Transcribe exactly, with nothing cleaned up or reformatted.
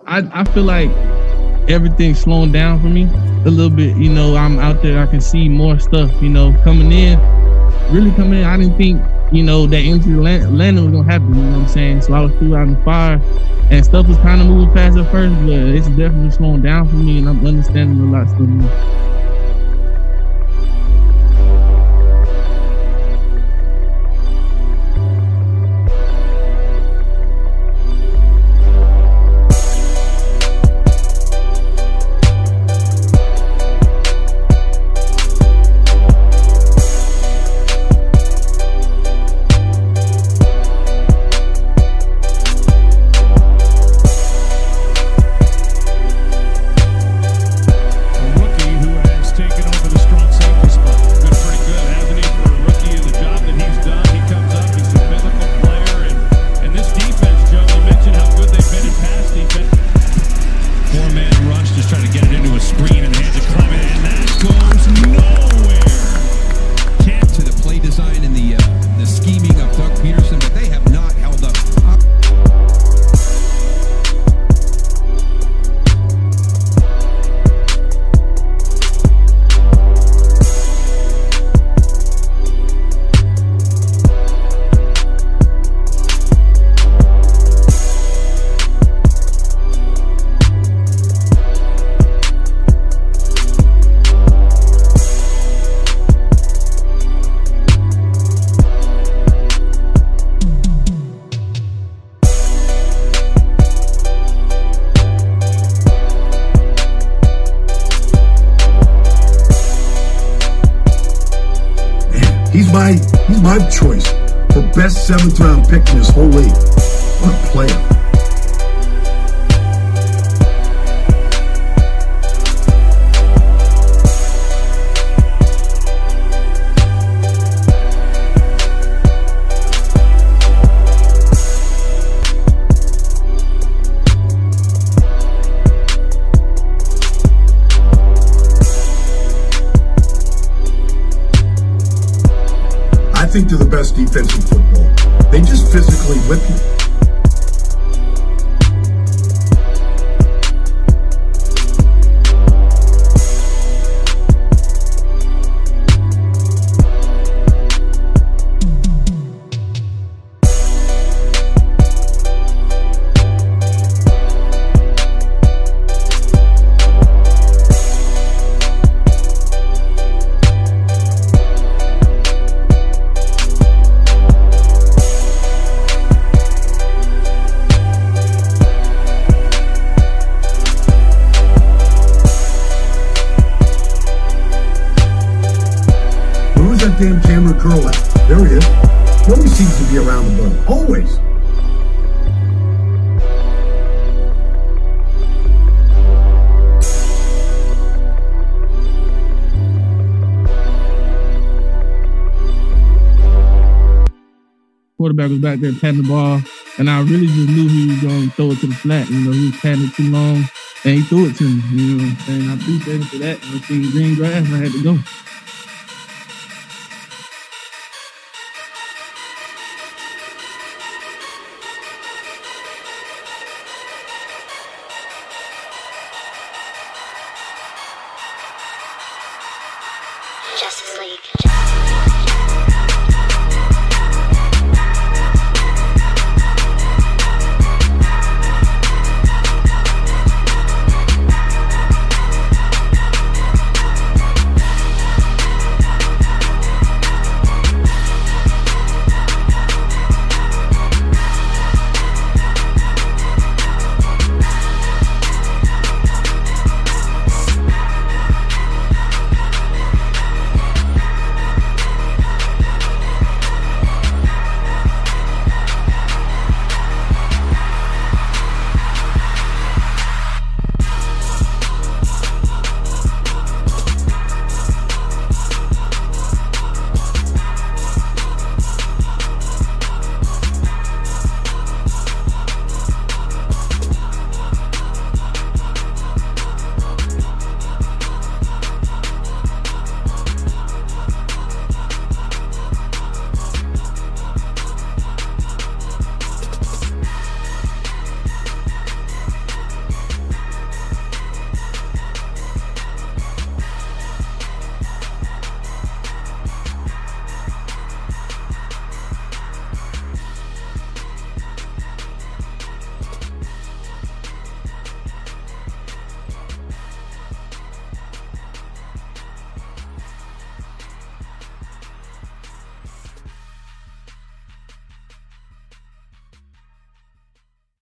I, I feel like everything's slowing down for me a little bit. You know, I'm out there, I can see more stuff, you know, coming in, really coming in. I didn't think, you know, that into landing was gonna happen, you know what I'm saying? So I was through out in the fire and stuff was kind of moving fast at first, but it's definitely slowing down for me and I'm understanding a lot of stuff more. He's my, he's my choice for best seventh round pick in his whole league. What a player. I think they're the best defense in football. They just physically whip you. Where's that damn Kam Curl at? There he is. He always seems to be around the ball. Always. Quarterback was back there patting the ball, and I really just knew he was going to throw it to the flat. You know, he was patting it too long, and he threw it to me. You know what I'm saying? I appreciate it for that. I seen green grass, and I had to go. Justice League.